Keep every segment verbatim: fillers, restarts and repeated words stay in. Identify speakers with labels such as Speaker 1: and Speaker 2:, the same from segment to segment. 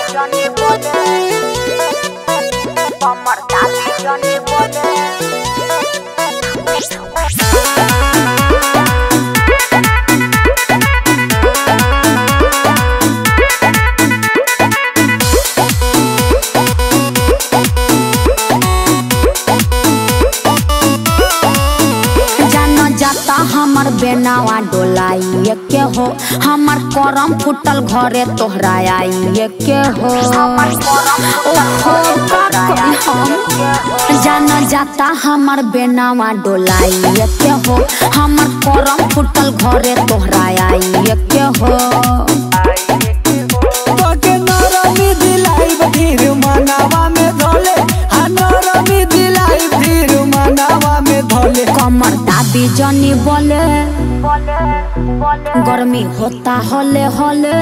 Speaker 1: Johnny Bode, Omar Dabi Johnny Bode.
Speaker 2: हमर बेनावा डोलाई के हो, हमर करम फुटल घरे तोहरा आई के हो। जाना जाता हमर बेनावा डोलाई के हो, हमर करम फुटल घरे तोहरा आई के हो।
Speaker 3: तोके नरमी दिलाई धीर मनावा में धोले, हा नरमी दिलाई धीर मनावा में धोले।
Speaker 2: कमर दाबी जनी बोले, गर्मी होता होले होले।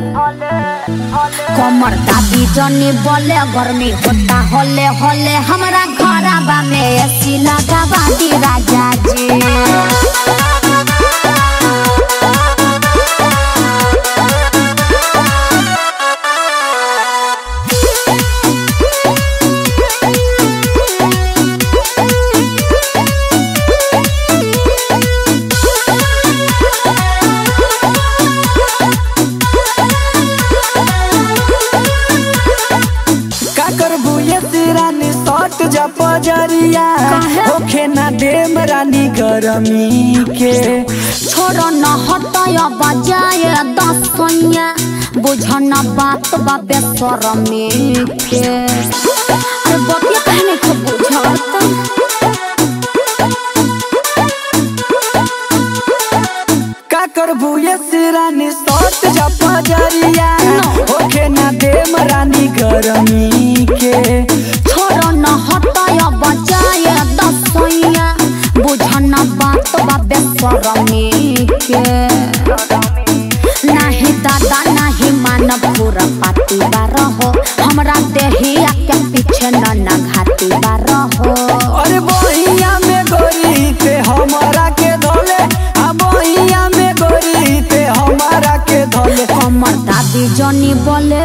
Speaker 2: कमर दाबी जनी बोले, गर्मी होता होले होले। हमरा घरवा में एसी लगावा दी राजा जी।
Speaker 3: जा पजरिया होखे ना देम रानी गरमी के।
Speaker 2: छोड़ो न हटया बजाए दसैया, बुझन बात बाबे शरमी के। अरे बतिया कहने को बुझत
Speaker 3: का करबू ये सिरानी सट जा पजरिया होखे ना देम रानी गरमी के।
Speaker 2: छोड़ो न हटया बजाए दसैया, बुझन बात बाबे शरमी के। नाही दादा नाही मानव पूरा पाती बारहो, हमरा देहिया के पीछे न न घाती बारहो।
Speaker 3: अरे बहिया में गोरी ते हमरा के धोले, आ बहिया में गोरी ते हमरा के धोले।
Speaker 2: कमर दाबी जनी बोले,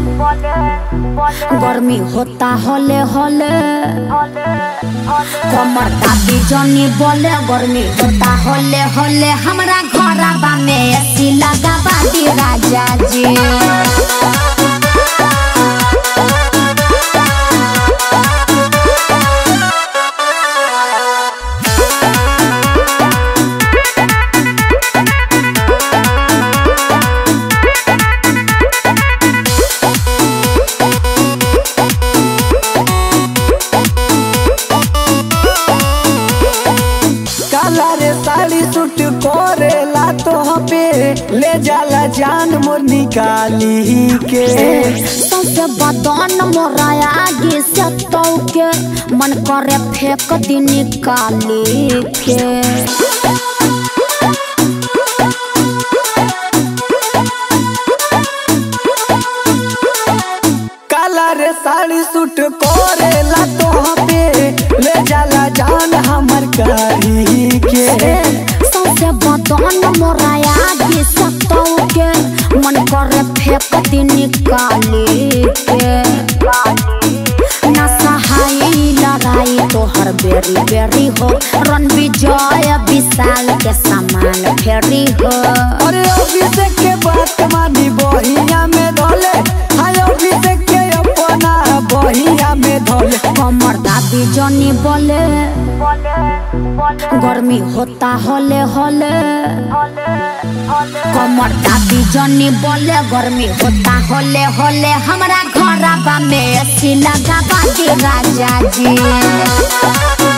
Speaker 2: गर्मी होता होले होले। कमर दाबी जनी बोले, गर्मी होता होले होले। हमरा घरवा में एसी लगावा दी राजा जी।
Speaker 3: साड़ी सूट करेला तो पे ले जाला जान मोर निकाली के।
Speaker 2: सबसे बदन मोरा आगे से तो के, मन करे फेंक दी निकाली के।
Speaker 3: काला रे साड़ी सूट करेला तो पे ले जाला जान हमर कारी के।
Speaker 2: सबसे बदन मोरा आगे से तो के, मन करे फेंक दी निकाली के। ना सहाई लड़ाई तोहर बेरी बेरी हो, रन विजय विशाल के समान फेरी हो।
Speaker 3: अरे अभिषेक के बात मानी बहिया में धोले, हाय अभिषेक के अपना बहिया में धोले।
Speaker 2: कमर दाबी जनी बोले, गर्मी होता होले होले। कमर दाबी जनी बोले, गर्मी होता होले होले। हमरा घरवा में एसी लगावा दी राजा जी।